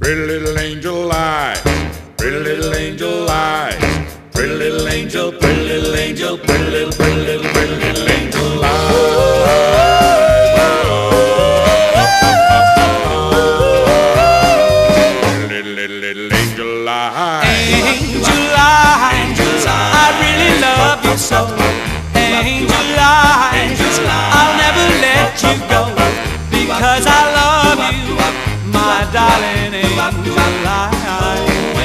Pretty little angel eyes, pretty little angel eyes, pretty little angel, pretty little angel, pretty little, pretty little, pretty little angel eyes. Little angel eyes. Angel eyes, I really love you so. Angel eyes, I'll never let you go, because I love you, my darling angel eyes.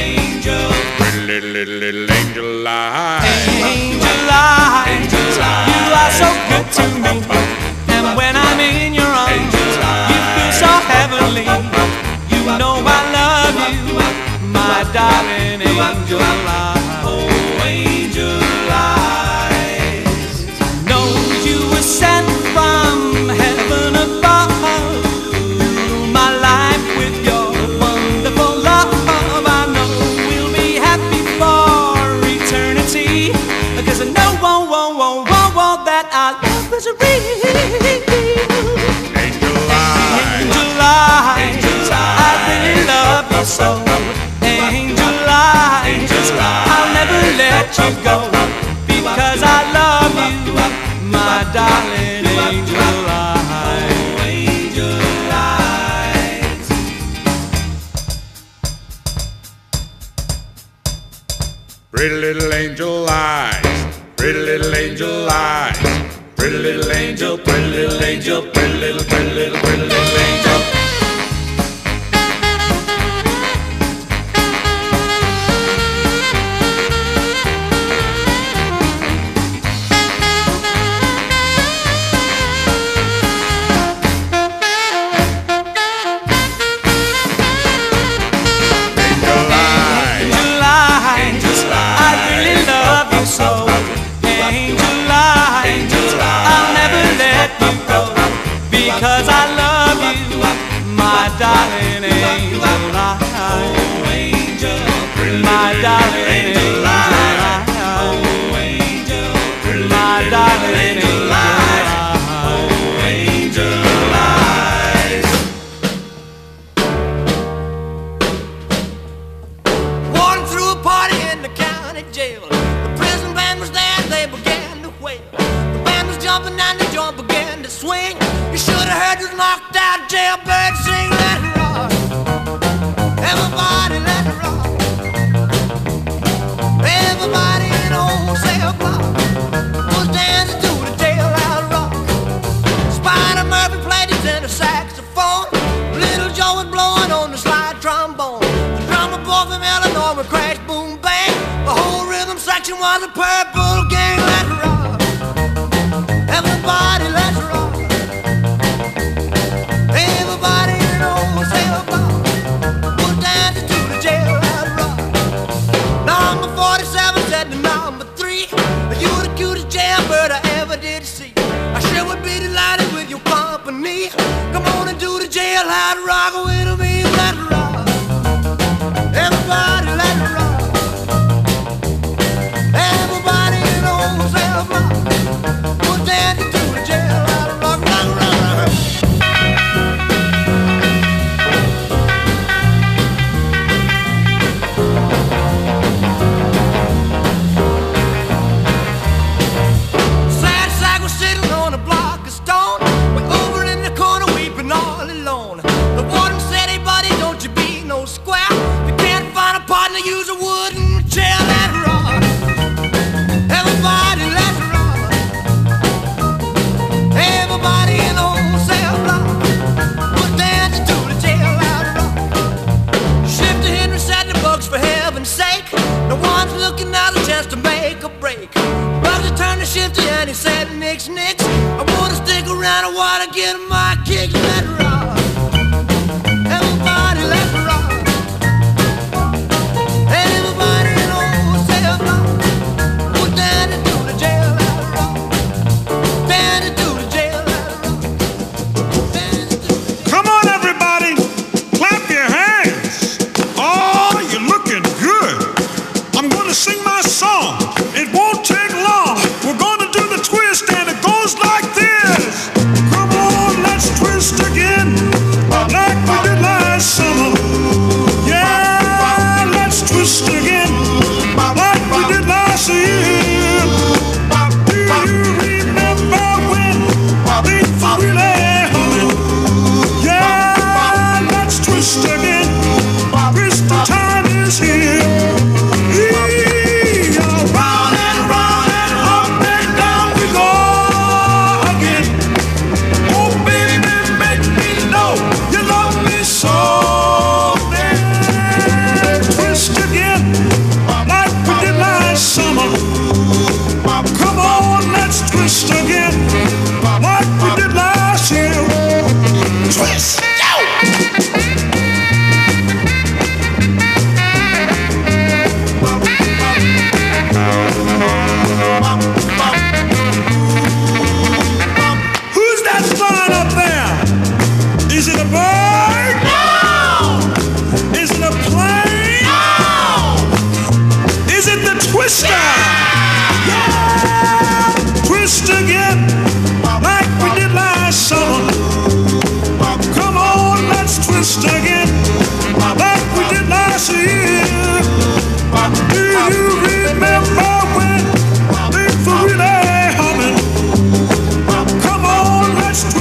Little angel eyes. Angel eyes, you are so good to me, and when I'm in your arms, you feel so heavenly. You know I love you, my darling angel eyes. Oh, angel eyes. Know you were sent from heaven above. Fill my life with your wonderful love. I know we'll be happy for eternity, because I know that our love is real. Angel eyes. Angel eyes, I really love you so. Angel eyes, I'll never let you go, because I love you, my darling angel eyes. Angel eyes. Pretty little angel eyes, pretty little angel eyes, pretty little angel, pretty little angel, pretty little, pretty little, pretty little angel. Because I love you, my darling angel eyes. Oh, angel, my darling angel eyes. Oh, angel, my darling angel eyes. Oh, angel eyes. Walking through a party in the county jail. The prison band was there, they began to wail. The band was jumping and the joint began to swing. You should have heard this knocked out jailbird sing. Let it rock, everybody let it rock. Everybody in old cell block was dancing to the jailhouse rock. Spider Murphy played his tenor saxophone. Little Joe was blowing on the slide trombone. The drummer boy from Illinois would crash, boom, bang. The whole rhythm section was a purple gang. Let it rock, everybody let it rock. Everybody in old cell block was dancing to the jailhouse rock. Number 47 said to number 3, you the cutest jailbird I ever did see. I sure would be delighted with your company. Come on and do the jailhouse rock with me. Let it rock, everybody let it rock. Everybody in old cell block was dancing to the jailhouse rock. Rock, rock, rock. Sad sack was sitting on a block of stone, way over in the corner weeping all alone. The warden said, hey buddy, don't you be no square. If you can't find a partner, use a wooden chair. Let it rock, everybody let it rock. Everybody in old cell block was dancing to the jailhouse rock. Shifter Henry said the books, for heaven's sake, no one's looking out a chance to make a break. Bugsy turned to Shifter and he said, nix, nix, I wanna stick around, I wanna get my kicks. Let it rock, everybody let it rock. Everybody in old cell block was dancing to the jailhouse rock. Dancing to the jailhouse rock. Dancing to the jailhouse rock. Come on, everybody, clap your hands. Oh, you're looking good. I'm gonna sing my song. It won't take long. We're gonna do the twist, and it goes like this. Come on, let's twist again, like we did last summer.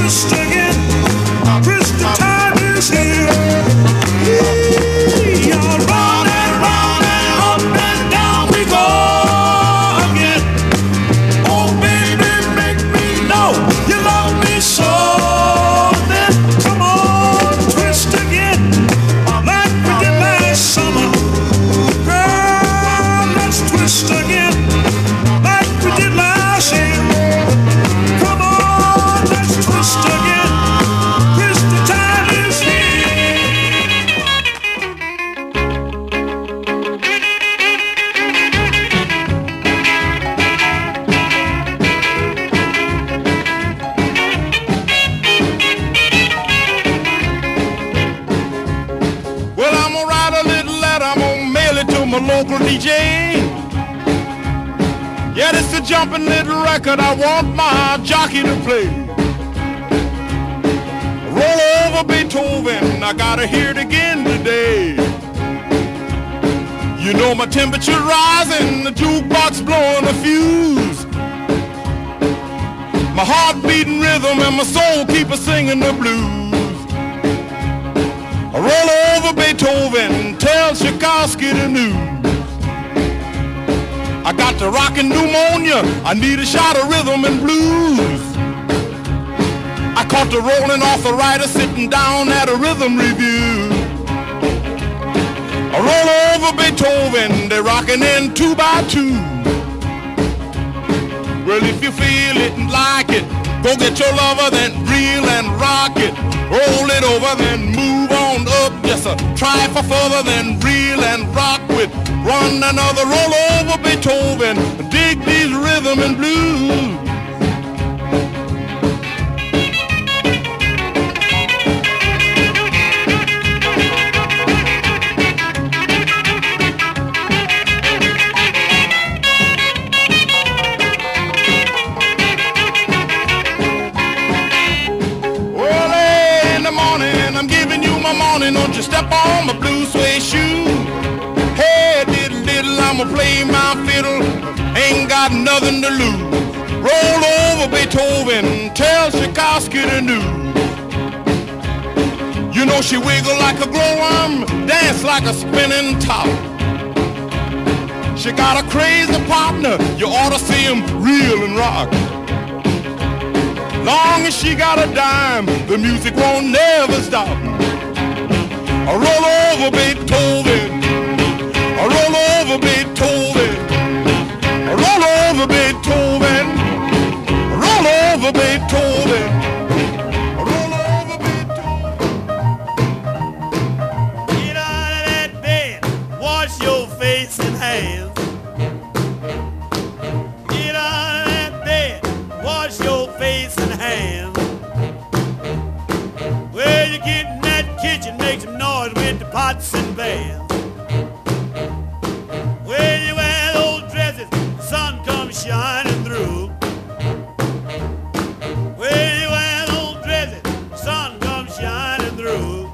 twist again. Twist the time is here. Y'all round and up and down we go again. Oh baby, make me know you love me so. Then come on, twist again, like we did last summer. Girl, let's twist again, like we did last year. Come on, let's twist again. Twist the time is here. Well, I'm gonna write a little letter, I'm gonna mail it to my local DJ. Yeah, this is a jumping little record I want my jockey to play. Roll over Beethoven, I gotta hear it again today. You know my temperature rising, the jukebox blowing a fuse. My heart beating rhythm and my soul keep a singing the blues. I roll over Beethoven, tell Tchaikovsky the news. I got the rockin' pneumonia, I need a shot of rhythm and blues. I caught the rolling arthritis sitting down at a rhythm review. I roll over Beethoven, they're rockin' in 2 by 2. Well, if you feel it and like it, go get your lover, then reel and rock it. Roll it over, then move on up. Just a try for further, then reel and rock with one another. Roll over Beethoven, dig these rhythm and blues. Don't you step on my blue suede shoe. Hey, diddle diddle, I'ma play my fiddle. Ain't got nothing to lose. Roll over Beethoven, tell Tchaikovsky the news. You know she wiggle like a glowworm, dance like a spinning top. She got a crazy partner, you ought to see him reel and rock. Long as she got a dime, the music won't never stop. I roll over Beethoven, I roll over Beethoven, I roll over Beethoven, I roll over Beethoven, I roll over Beethoven. Get out of that bed, wash your face and hands. Get out of that bed, wash your face and hands. Well, you get in that kitchen, make some noise with the pots and pans. Well, you wear those dresses, the sun comes shining through. Well, you wear those dresses, the sun comes shining through.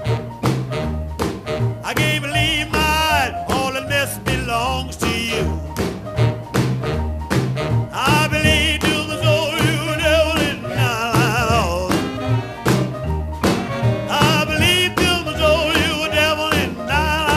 I can't believe my eyes, all of this belongs to you. I believe to the soul you devil in my house. I believe to the soul you devil in my house.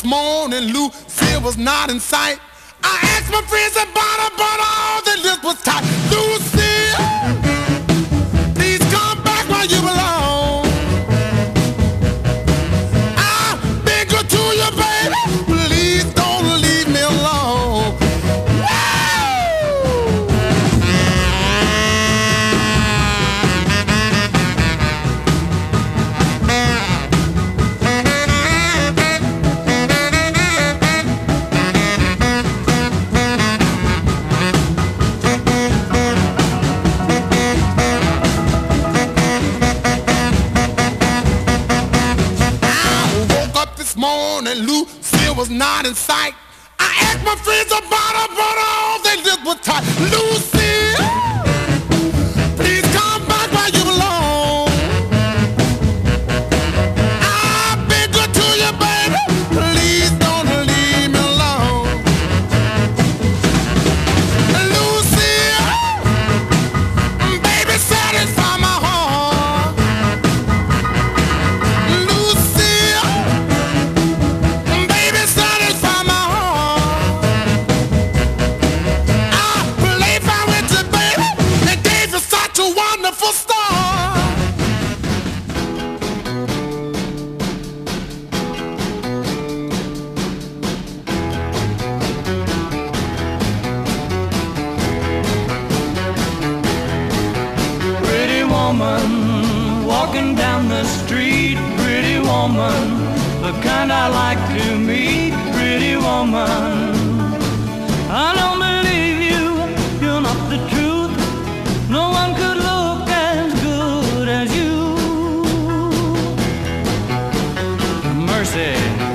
morning, Lucille was not in sight. I asked my friends about her, but all the list was tight. Lucille, please come back where you belong. I've been good to you, baby. Please don't leave me alone. Morning, Lucille was not in sight. I asked my friends about her, but all they did was tight. Lucille, please come back where you belong. I've been good to you, baby. Please don't leave me alone. Lucille, baby, satisfy my heart. Lucille, baby, satisfy my heart. I play fine with you, baby, and gave you such a wonderful start. Pretty woman, walking down the street. Pretty woman, the kind I like to meet. Pretty woman, I don't believe you, you're not the truth. No one could look as good as you. Mercy.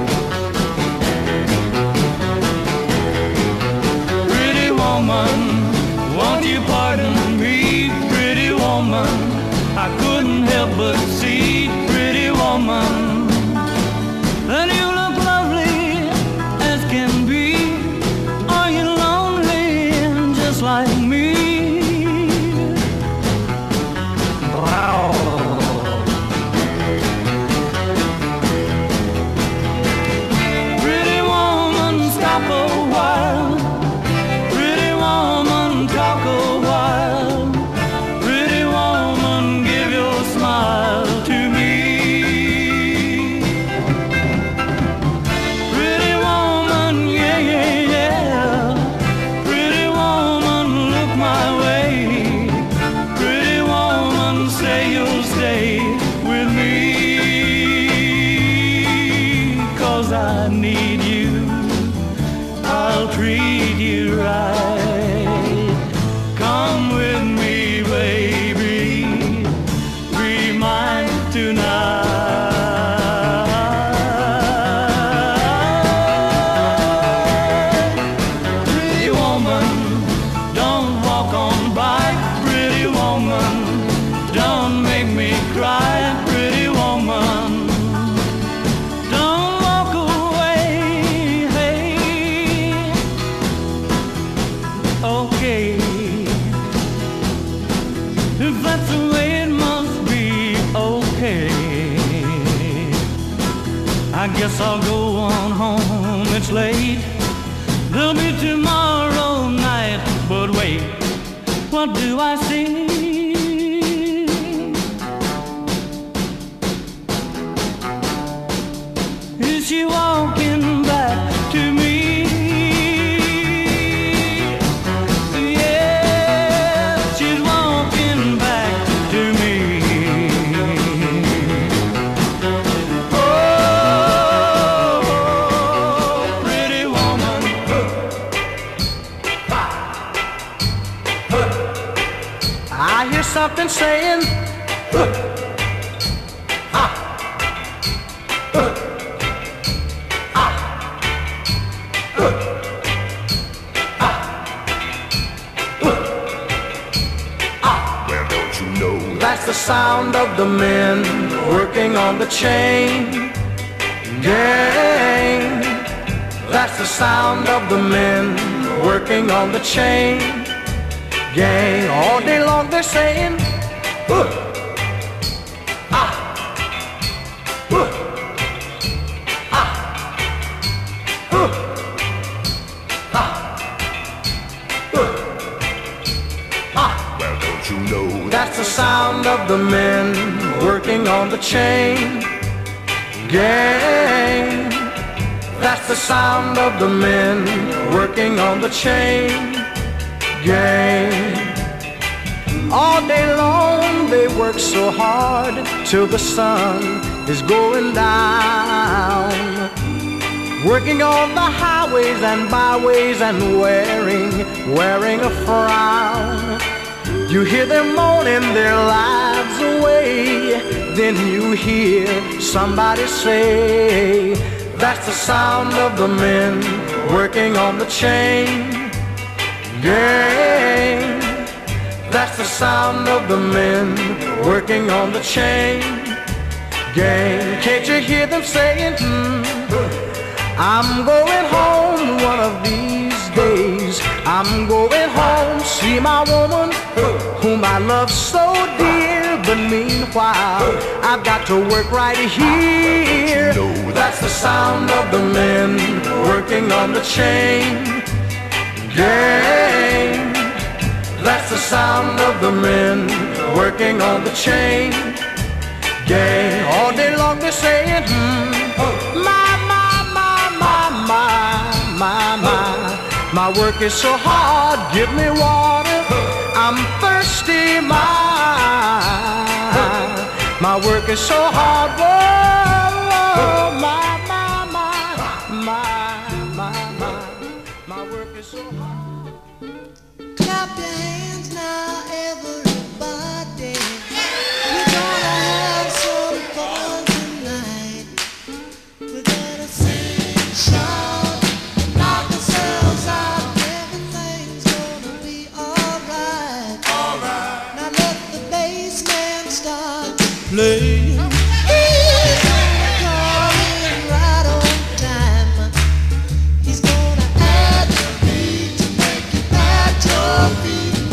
Pretty woman, won't you pardon me? Pretty woman, I couldn't help but see. Pretty woman, and you look lovely as can be. Are you lonely just like me? Pretty woman, stop a while. Pretty woman, talk a while. Pretty woman, give your smile to me. Pretty woman, yeah, yeah, yeah. Pretty woman, look my way. Pretty woman, say you'll stay with me. 'Cause I need you, I'll treat you right. Come with me, baby, be mine tonight. Pretty woman, don't walk on by. Pretty woman, don't make me cry. Pretty woman, don't walk away. Hey, okay, if that's the way it must be, okay. I guess I'll go on home, it's late. There'll be tomorrow night, but wait, what do I see? Is she walking back to me? Yeah, she's walking back to me. Oh, pretty woman. I hear something saying, Well, don't you know That's the sound of the men working on the chain gang. That's the sound of the men working on the chain gang. All day long they're saying, the sound of the men working on the chain gang. That's the sound of the men working on the chain gang. All day long they work so hard till the sun is going down, working on the highways and byways and wearing a frown. You hear them moaning their lives away, then you hear somebody say, that's the sound of the men working on the chain gang. That's the sound of the men working on the chain gang. Can't you hear them saying, I'm going home one of these days. I'm going home, see my woman whom I love so dear. But meanwhile, I've got to work right here. That's the sound of the men working on the chain gang. That's the sound of the men working on the chain gang. All day long they're saying, my work is so hard, give me water, I'm thirsty, my work is so hard, whoa, my work is so hard. Clap your hands now, everybody. We're gonna have some fun tonight. We're gonna sing, shout, and knock ourselves out. Everything's gonna be alright. Alright. Now let the bass man start to play. He's gonna come in right on time. He's gonna add the beat to make you pat your feet.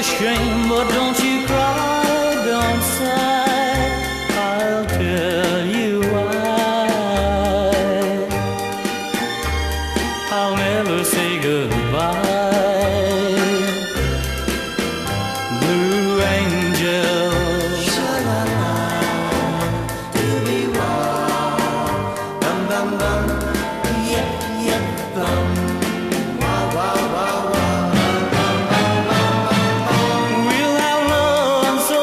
shame, but don't you cry, don't sigh. I'll tell you why. I'll never say goodbye. Blue angel, bum bum bum, yep yep bum, wow wow wow wow. we'll have love so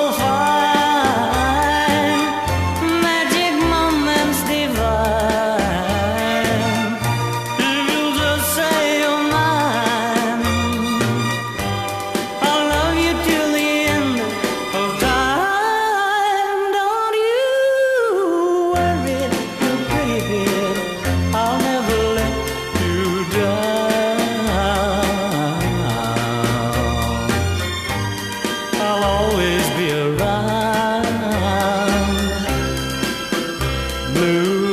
fine, magic moments divine. If you'll just say you're mine, I'll love you till the end of time. Don't you worry, you pretty bit, I'll never let you down. I'll always be around. Blue